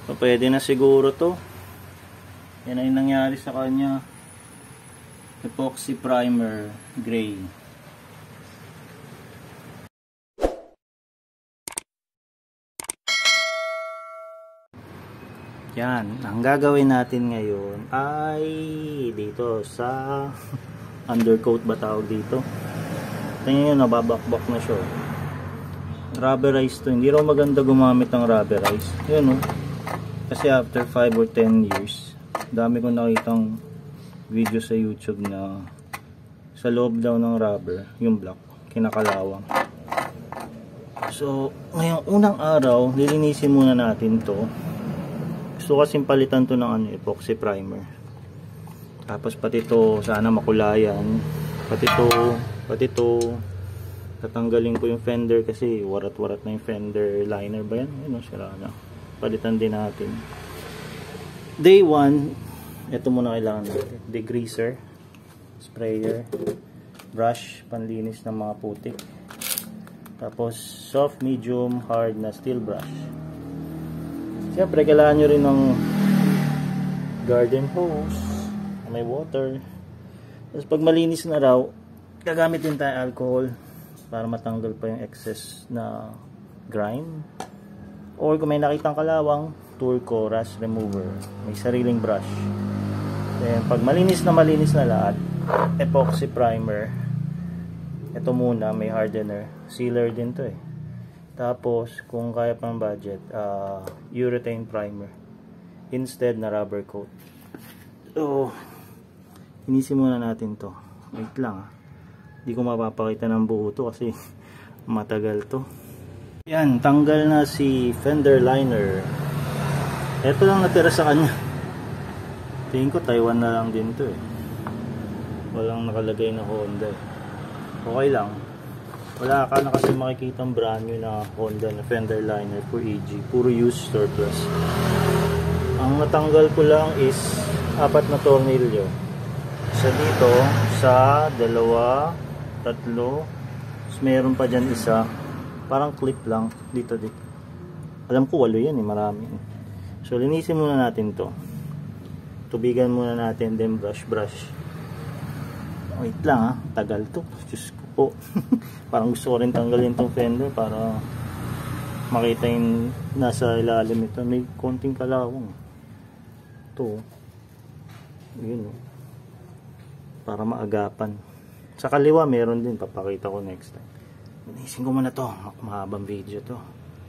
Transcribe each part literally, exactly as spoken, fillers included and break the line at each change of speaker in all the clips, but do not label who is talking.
So, pwede na siguro to. Yan ay nangyari sa kanya. Epoxy primer gray. Yan, ang gagawin natin ngayon ay dito sa undercoat ba tawag dito. Tingnan nyo, nababakbak na siya. Rubberized to. Hindi raw maganda gumamit ng rubberized. Yan o. Kasi after five or ten years, dami kong nakitang video sa YouTube na sa loob daw ng rubber, yung block, kinakalawang. So, ngayong unang araw, lilinisin muna natin to. Gusto kasing palitan to ng ano, epoxy primer. Tapos pati to sana makulayan. Pati to, pati to tatanggalin ko yung fender kasi warat-warat na yung fender liner ba yan? Ano, sira na. Palitan din natin. Day one, ito muna kailangan natin. Degreaser, sprayer, brush, panlinis ng mga putik. Tapos soft, medium, hard na steel brush. Siyempre, kailangan nyo rin ng garden hose, may water. Tapos pag malinis na raw, gagamit din tayo alcohol para matanggal pa yung excess na grime. Or kung may nakitang kalawang, Turco Rust Remover. May sariling brush. Then, pag malinis na malinis na lahat, epoxy primer. Ito muna, may hardener. Sealer din to eh. Tapos, kung kaya pang budget, uh, urethane primer. Instead na rubber coat. So, inisin muna natin to. Wait lang ah. Hindi ko mapapakita ng buo to kasi matagal to. Yan, tanggal na si fender liner. Ito lang natira sa kanya. Tingin ko Taiwan na lang din to eh. Walang nakalagay na Honda eh. Okay lang. Wala ka na kasi makikita ang brand new na Honda na fender liner for E G. Puro used surplus. Ang natanggal ko lang is apat na tornilyo. Isa dito, sa dalawa, tatlo. Tapos meron pa dyan isa. Parang clip lang. Dito, dito. Alam ko walo yan eh. Marami. So, linisin muna natin to. Tubigan muna natin. Then brush, brush. Wait lang ha. Tagal to. Diyos ko po. Parang gusto ko rin tanggalin tong fender para makita yung nasa ilalim ito. May konting kalawang. Ito. Yun o. Para maagapan. Sa kaliwa meron din. Papakita ko next time. Linisin ko muna to. Mahabang video to.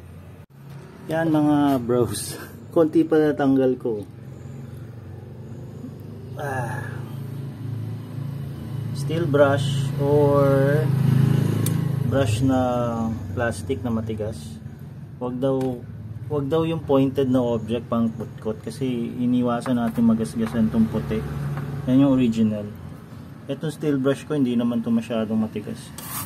Yan mga bros. Konti pa natanggal ko. Ah. Steel brush or brush na plastic na matigas. Wag daw wag daw yung pointed na object pang putkot kasi iniwasan natin magasgasan tong puti. Yan yung original. Etong steel brush ko hindi naman to masyadong matigas.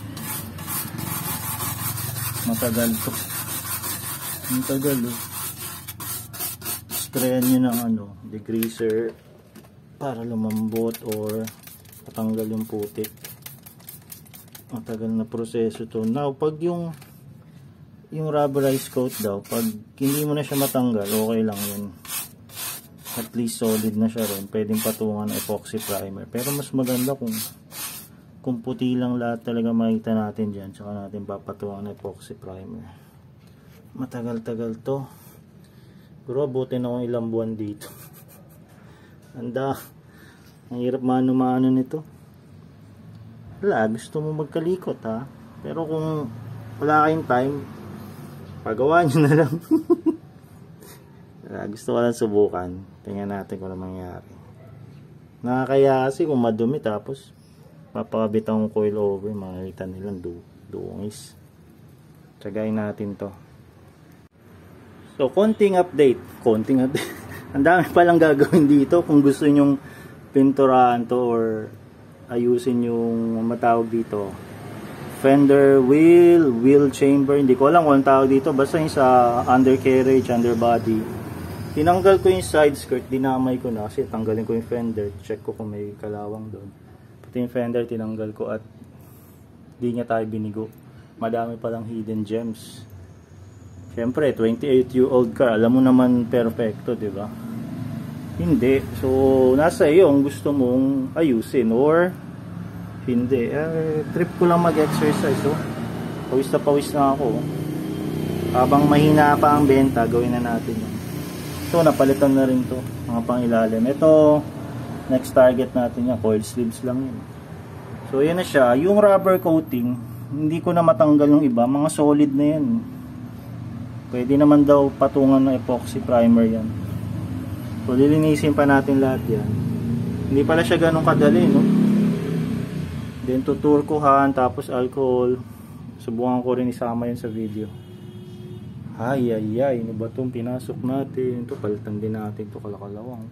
Matagal to. Matagal eh. Sprayan nyo ng ano, degreaser para lumambot or patanggal yung putik. Matagal na proseso to. Now, pag yung yung rubberized coat daw, pag hindi mo na siya matanggal, okay lang yun. At least solid na siya rin. Pwedeng patungan ng epoxy primer. Pero mas maganda kung kung puti lang lahat talaga makita natin dyan. Tsaka natin papatungan ng epoxy primer. Matagal-tagal to. Pero abutin akong ilang buwan dito. Anda. Ang hirap mano-mano nito. Wala, gusto mo magkalikot ha. Pero kung wala kayong time, pagawa nyo na lang. Wala, gusto ko lang subukan. Tingnan natin kung ano mangyari. Nakakaya kasi kung madumi tapos papakabit akong coil over, makikita nilang du dungis. Tsagayin natin to. So, konting update. Konting update. Ang dami palang gagawin dito kung gusto nyong pinturahan to or ayusin yung matawag dito. Fender wheel, wheel chamber. Hindi ko alam kung anong tawag dito. Basta yung sa undercarriage, underbody. Tinanggal ko yung side skirt. Dinamay ko na kasi tanggalin ko yung fender. Check ko kung may kalawang doon. Pati yung fender tinanggal ko at di niya tayo binigo. Madami palang hidden gems. Siyempre, twenty-eight year old car, alam mo naman perfecto, di ba? Hindi. So, nasa iyo kung gusto mong ayusin or hindi. Eh, trip ko lang mag-exercise. Oh. Pawis na pawis na ako. Habang mahina pa ang benta, gawin na natin yun. So, napalitan na rin to. Mga pangilalim. Ito, next target natin yan. Coil sleeves lang yun. So, yan na siya. Yung rubber coating, hindi ko na matanggal yung iba. Mga solid na yan. Pwede naman daw patungan ng epoxy primer yan. So, lilinisin pa natin lahat yan. Hindi pala siya ganun kadali, no? Then, tuturkuhan, tapos alcohol. Subukan ko rin isama yun sa video. Ay, ay, ay. Ano ba itong pinasok natin? Ito, palitan din natin ito kalakalawang.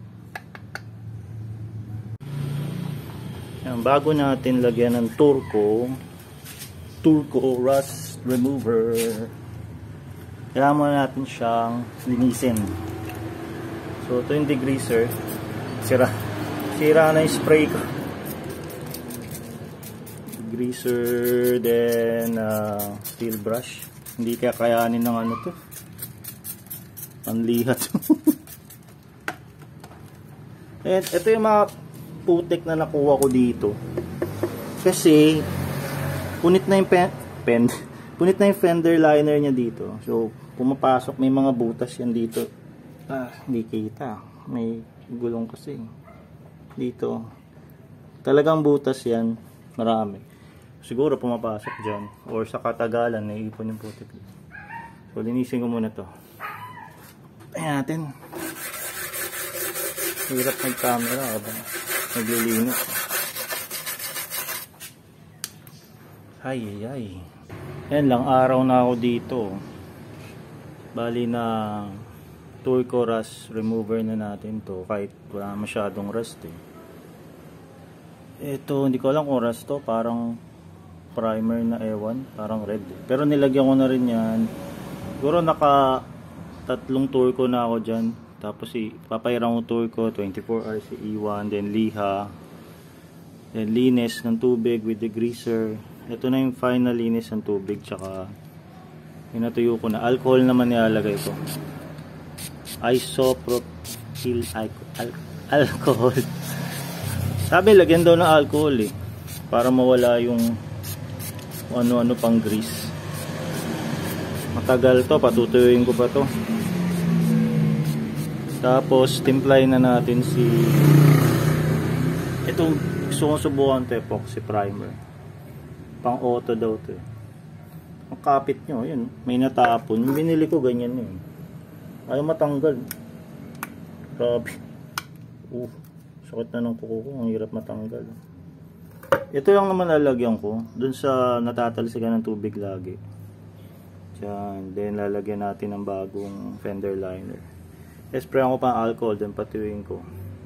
Yan, bago natin lagyan ng turco, turco rust remover, kailangan muna natin siyang linisin. So, ito yung degreaser. Sira. Sira na yung spray ko. Degreaser, then uh, steel brush. Hindi kaya kayanin ng ano to. Panlihat. And ito yung mga putik na nakuha ko dito. Kasi punit na yung pen, pen punit na yung fender liner niya dito. So, pumapasok, may mga butas yan dito. Ah, hindi kita. May gulong kasi. Dito. Talagang butas yan. Marami. Siguro pumapasok dyan. Or sa katagalan, naiipon yung putik. So, linisin ko muna to. Ayan natin. Hirap mag-camera habang naglilinis. Ay, ay, ay. Ayan lang, araw na ako dito. Bali na turco rust remover na natin to. Kahit wala masyadong rust eh. Ito, hindi ko alam kung rust to. Parang primer na ewan, parang red eh. Pero nilagyan ko na rin yan. Siguro naka tatlong turco na ako dyan. Tapos si papayarang turco, twenty-four hours si E one, then liha, then linis ng tubig with the greaser. Ito na yung final linis ng tubig, tsaka pinatuyo ko na. Alcohol naman nilalagay ko. Isopropyl al alcohol. Sabi lagyan daw ng alcohol eh, para mawala yung ano-ano pang grease. Matagal to, patutuyuin ko pa to. Tapos timplay na natin si itong gusto kong subukan to, epoxy primer. Pang auto daw to. Ang kapit nyo, yun, may natapon. Yung binili ko ganyan yun. Ayaw matanggal. Grabe. Uh, sakit na ng kuko ko, ang hirap matanggal. Ito lang naman lalagyan ko dun sa natatalsikan ng tubig lagi. Diyan. Then lalagyan natin ng bagong fender liner. Sprayan ko pa alcohol, then patiwin ko.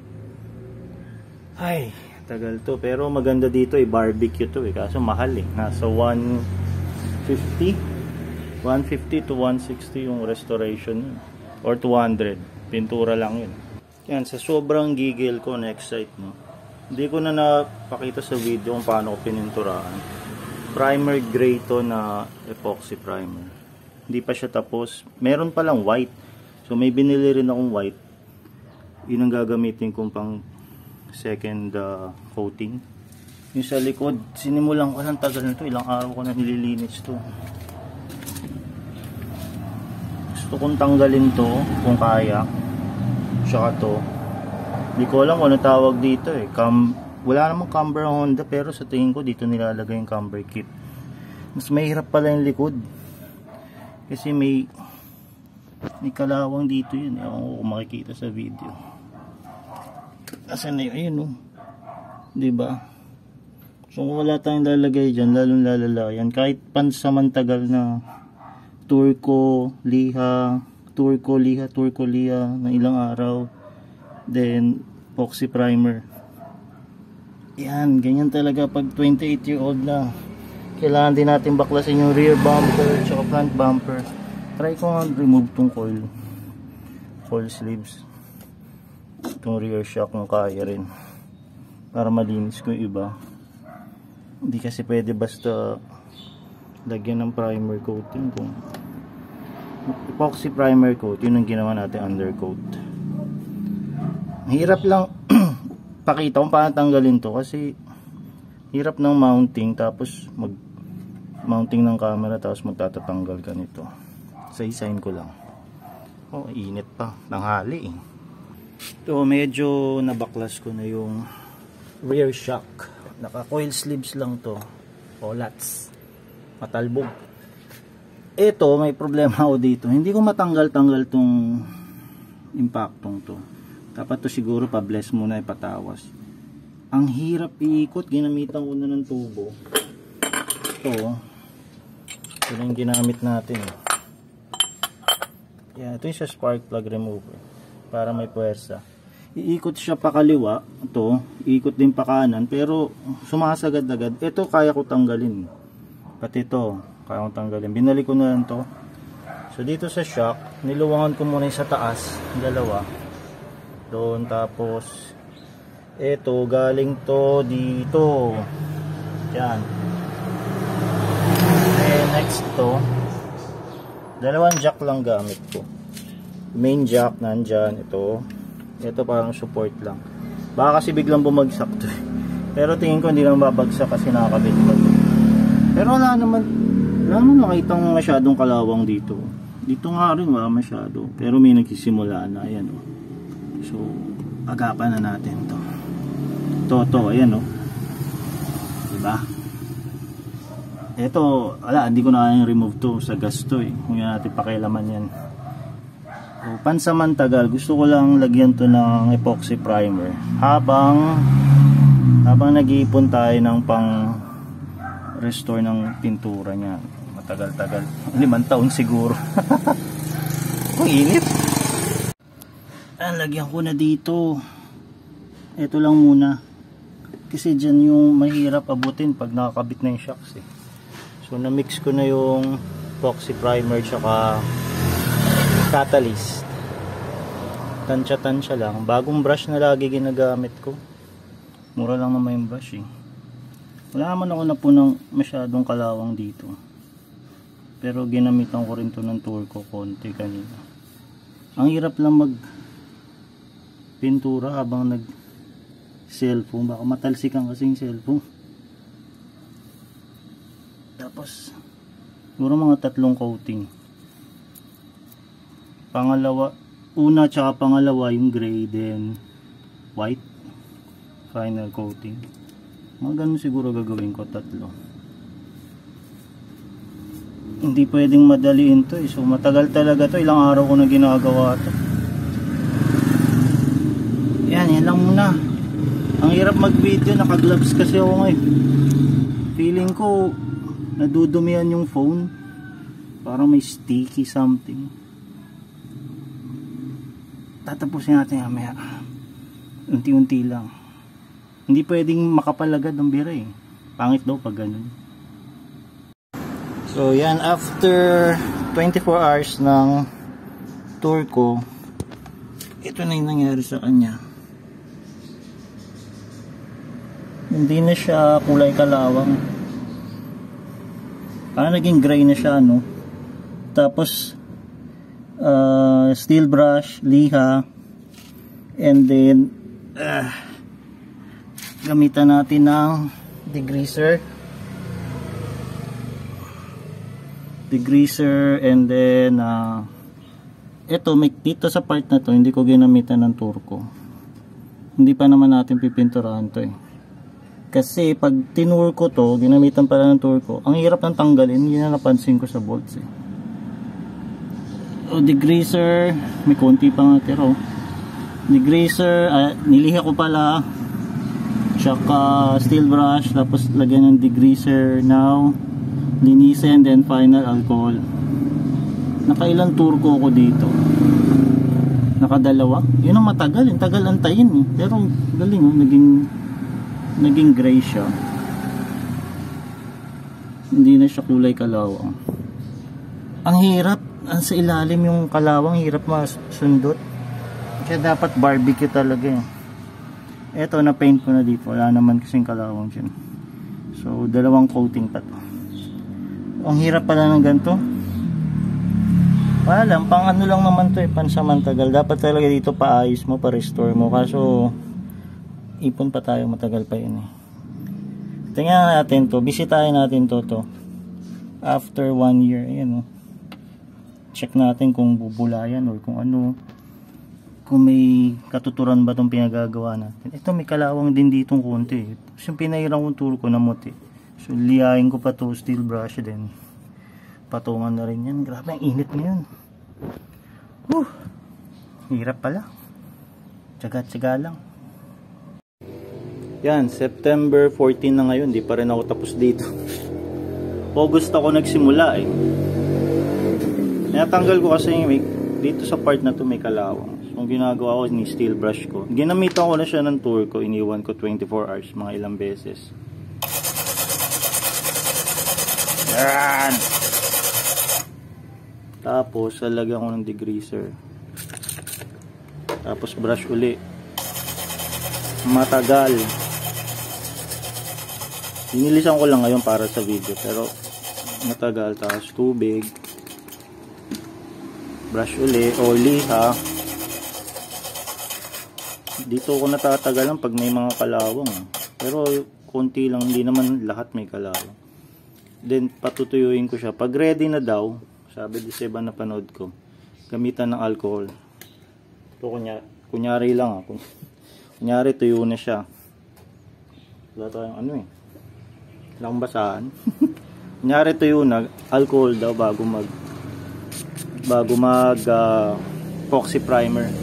Ay, tagal to. Pero maganda dito eh, barbecue to eh. Kaso mahal eh. Nasa one fifty one fifty to one sixty yung restoration yun. Or two hundred. Pintura lang yun. Yan, sa sobrang gigil ko, na-excite no. Hindi ko na napakita sa video kung paano ko pininturaan. Primer gray to na epoxy primer. Hindi pa siya tapos. Meron pa lang white. So may binili rin akong white. Yun ang gagamitin kong pang second uh, coating. Yung sa likod, sinimulan ko lang tagal na to. Ilang araw ko na nililinis to. Gusto kong tanggalin to kung kaya. Tsaka to. Hindi ko alam kung ano tawag dito eh. Cam Wala namang camber ang Honda, pero sa tingin ko dito nilalagay yung camber kit. Mas mahirap pala yung likod. Kasi may may kalawang dito yun. Ewan ko kung makikita sa video. Asan na yun? Ayun oh. Diba? So kung wala tayong lalagay dyan, lalong lalala yan. Kahit pansamantagal na turco, liha, turco, liha, turco, liha na ilang araw. Then epoxy primer. Yan, ganyan talaga pag twenty-eight year old na. Kailangan din natin baklasin yung rear bumper tsaka front bumper. Try ko nga remove tong coil coil sleeves, itong rear shock kung kaya rin, para malinis ko yung iba. Hindi kasi pwede basta lagyan ng primer coating kung epoxy primer coat, yun ang ginawa natin undercoat. Hirap lang pakita kung paano tanggalin to kasi hirap ng mounting, tapos mag mounting ng camera tapos magtatatanggal ka nito. Sa isahin ko lang. Oh, init pa, tanghali eh. Ito medyo nabaklas ko na yung rear shock. Naka coil sleeves lang to, o lats, matalbog. Ito may problema ako dito, hindi ko matanggal-tanggal tong impactong to. Dapat to siguro pa-bless muna, ipatawas. Ang hirap iikot, ginamitan ko na ng tubo. Ito, ito na yung ginamit natin. Yan, ito yung sa spark plug remover para may puwersa. Iikot siya pa kaliwa, ito, iikot din pa kanan, pero sumasagad-agad. Ito kaya ko tanggalin. Pati ito, kaya ko tanggalin. Binalik ko na lang to. So dito sa shock, niluwangan ko muna yung sa taas, dalawa. Doon, tapos ito, galing to dito. Yan. And next to, dalawang jack lang gamit ko. Main jack nandyan, ito. Ito parang support lang. Baka kasi biglang bumagsak to. Pero tingin ko hindi lang babagsak kasi nakakabit ko to. Pero wala naman, wala naman nakitang masyadong kalawang dito. Dito nga rin wala masyado. Pero may nagsisimula na, ayan o. So, agapan na natin to. To, to, ayan o. Diba? Ito, wala, hindi ko na kayang remove to sa gas to eh. Kung yan natin pakialaman yan. So, pansamantagal, gusto ko lang lagyan to ng epoxy primer. Habang, habang nag-iipon tayo ng pang restore ng pintura niya. Matagal-tagal. Limang taon siguro. Ang init. Ah, lagyan ko na dito. Ito lang muna. Kasi dyan yung mahirap abutin pag nakakabit na yung shocks eh. So na-mix ko na yung epoxy primer tsaka catalyst. Tansya-tansya lang. Bagong brush na lagi ginagamit ko. Mura lang naman yung brush eh. Wala naman ako na po ng masyadong kalawang dito. Pero ginamitan ko rin to ng Turco konti kanina. Ang hirap lang mag pintura habang nag cellphone, baka matalsikan kasing cellphone. Tapos siguro mga tatlong coating. Pangalawa, una tsaka pangalawa yung gray, then white, final coating. Mga ganun siguro gagawin ko, tatlo. Hindi pwedeng madaliin to eh. So matagal talaga to, ilang araw ko na ginagawa to. Yan, yan lang muna. Ang hirap mag video, naka gloves kasi ako ngayon. Feeling ko nadudumihan yung phone, parang may sticky something. Tatapusin natin mamaya, unti-unti lang. Hindi pwedeng makapalagad ng bira eh, pangit daw pag ganun. So yan, after twenty-four hours ng tour ko, ito na yung nangyari sa kanya. Hindi na siya kulay kalawang. Parang naging gray na siya, no? Tapos uh, steel brush, liha, and then uh, gamitan natin ng degreaser. Degreaser, and then uh, ito, may, dito sa part na to, hindi ko ginamitan ng Turco. Hindi pa naman natin pipinturahan to eh. Kasi pag tinur ko to, ginamitan pala ng Turco, ang hirap ng tanggalin, yun na napansin ko sa bolts eh. O degreaser, may konti pa nga tiro. Degreaser, uh, niliha ko pala, tsaka steel brush, tapos lagyan ng degreaser now, linisin, then final alcohol. Nakailang Turco ko dito? Nakadalawa? Yun ang matagal, yung tagal antayin eh. Pero galing oh, naging naging gray siya. Hindi na siya kulay kalawang. Ang hirap, sa ilalim yung kalawang, hirap masundot. Kaya dapat barbecue talaga eh. Eto, na paint ko na dito, wala naman kasing kalawang dyan. So dalawang coating pa to. Ang hirap pala ng ganito. Wala lang, pang ano lang naman to eh, pansamantagal. Dapat talaga dito paayos mo, pa-restore mo. Kaso, ipon pa tayo, matagal pa yun eh. Tingnan natin to, bisitahin natin to to. After one year, ayan o. Check natin kung bubulayan or kung ano. Kung may katuturan ba itong pinagagawa natin. Ito may kalawang din ditong konti eh. Yung pinahirang kong tour ko na muti. So, liyain ko pa to, steel brush din. Patungan na rin yan. Grabe, ang init ngayon. Whew. Hirap pala. Tsaga-tsaga lang. Yan, September fourteen na ngayon. Di pa rin ako tapos dito. August ako nagsimula eh. Natanggal ko kasi may, dito sa part na to may kalawang. So, ang ginagawa ko ni steel brush ko. Ginamitan ko na siya ng tour ko. Iniwan ko twenty-four hours. Mga ilang beses. Yan! Tapos, lalagyan ko ng degreaser. Tapos, brush uli. Matagal. Inilisan ko lang ngayon para sa video. Pero, matagal. Tapos, tubig. Brush uli. O, liha. Dito ko natatagalan pag may mga kalawang. Pero, konti lang. Hindi naman lahat may kalawang. Then, patutuyuin ko siya. Pag ready na daw, sabi di sa iba na panood ko, gamitan ng alcohol. Ito kunyari, kunyari lang ah. Kunyari tuyo na siya. Wala tayong ano eh. Wala akong basahan. Kunyari tuyo na, alcohol daw bago mag bago mag uh, epoxy primer.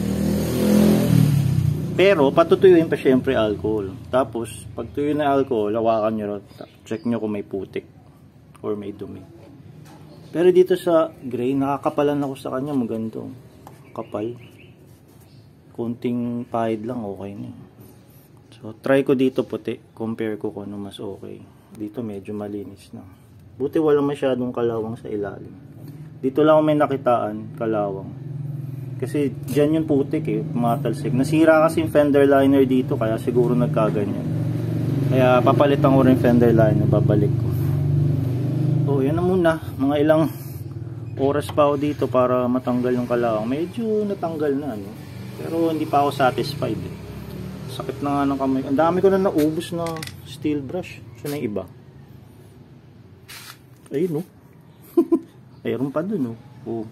Pero patutuyuin pa syempre alcohol. Tapos pag tuyo na alcohol, hawakan nyo rin. Check nyo kung may putik or may dumi. Pero dito sa gray, nakakapalan ako sa kanya, maganda. Kapal. Kunting pahid lang, okay na. So, try ko dito puti. Compare ko kung ano mas okay. Dito medyo malinis na. Buti wala masyadong kalawang sa ilalim. Dito lang ako may nakitaan, kalawang. Kasi dyan yung putik eh, pumatalsik. Nasira kasi yung fender liner dito, kaya siguro nagkaganyan. Kaya papalitan ko rin fender liner, babalik ko. So, yan na muna. Mga ilang oras pa ako dito para matanggal yung kalawang. Medyo natanggal na, ano. Pero hindi pa ako satisfied, eh. Sakit na nga ng kamay. Ang dami ko na naubos na steel brush. Saan na yung iba? Ayun, no? Ayun pa dun, no? Oh.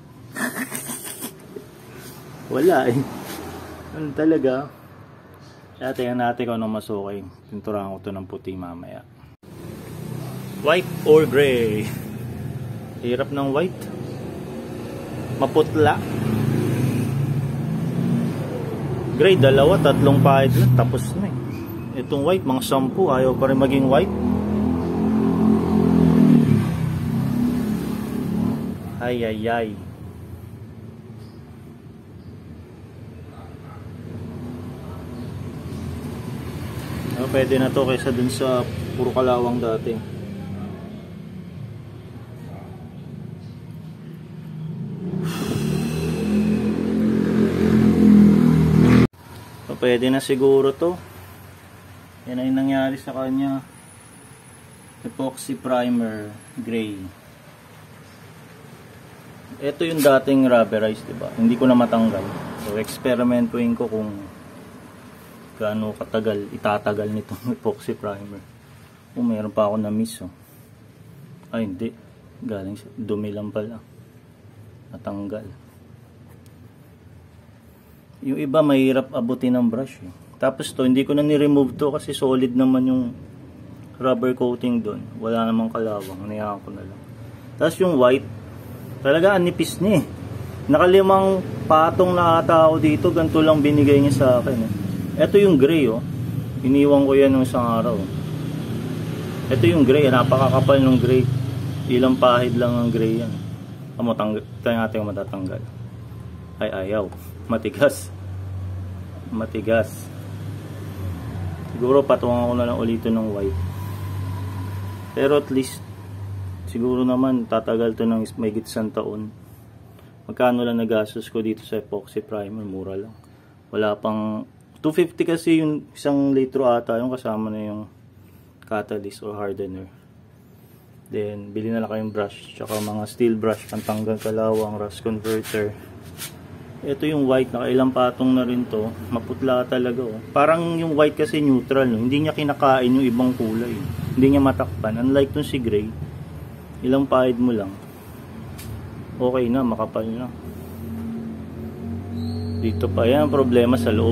Wala, eh. Ano talaga? Kaya tingnan natin kung ano mas okay. Pinturahan ko to ng puti mamaya. White or gray? Hirap ng white. Maputla. Gray, dalawa, tatlong pahid lang. Tapos na eh. Itong white, mga sampu. Ayaw pa rin maging white. Ay, ay, ay. Oh, pwede na to kaysa dun sa puro kalawang dati. Pwede na siguro to. Yan ay nangyari sa kanya. Epoxy primer gray. Ito yung dating rubberized, diba? Hindi ko na matanggal. So experimentuin ko kung gaano katagal itatagal nitong epoxy primer. Kung meron pa ako na miss, oh. Ay hindi, galing dumi lang pala, natanggal. Yung iba mahirap abutin ng brush eh. Tapos to, hindi ko na ni-remove to kasi solid naman yung rubber coating doon. Wala namang kalawang, niyaan ko na lang. Tapos yung white, talaga anipis niya eh. Nakalimang patong na ata ako dito, ganito lang binigay niya sa akin eh. Ito yung gray, oh. Iniwan ko yan ng isang araw. Ito yung gray, napakakapal ng gray. Ilang pahid lang ang gray yan. Amo, tanggal, tayo natin yung matatanggal. Ay, ayaw. Matigas. Matigas. Siguro patungan ko na lang ulit ng white. Pero at least, siguro naman tatagal to ng may gitsang taon. Magkano lang nagastos ko dito sa epoxy primer? Mura lang. Wala pang two fifty kasi yung isang litro ata yung kasama na yung catalyst or hardener. Then, bili na lang kayong brush, tsaka mga steel brush, pantanggal kalawang, rust converter. Ito yung white, nakailang patong na rin to. Maputla talaga, oh. Parang yung white kasi neutral, no? Hindi niya kinakain yung ibang kulay. Hindi niya matakpan. Unlike tong si gray, ilang pahid mo lang, okay na, makapal na. Dito pa, yan ang problema sa loob.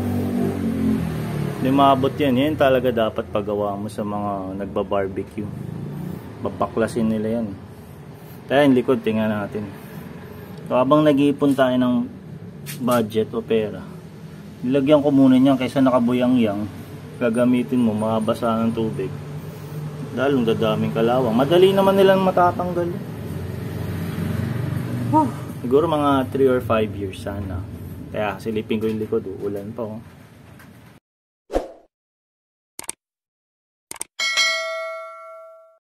Hindi maabot yan. Yan talaga dapat pagawa mo sa mga nagba-barbecue. Babaklasin nila yan. Kaya yung likod, tingnan natin. So, habang nag-iipon tayo ng budget o pera, nilagyan ko muna niyan kaysa nakabuyang-yang. Gagamitin mo, mabasa ng tubig. Dalong dadaming kalawang. Madali naman nilang matatanggal. Huh. Siguro mga three or five years sana. Kaya silipin ko yung likod. Ulan pa, oh.